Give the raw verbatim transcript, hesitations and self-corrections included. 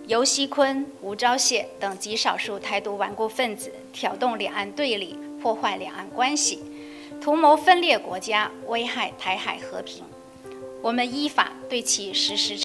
游锡堃、吴钊燮等极少数台独顽固分子挑动两岸对立，破坏两岸关系，图谋分裂国家，危害台海和平。我们依法对其实施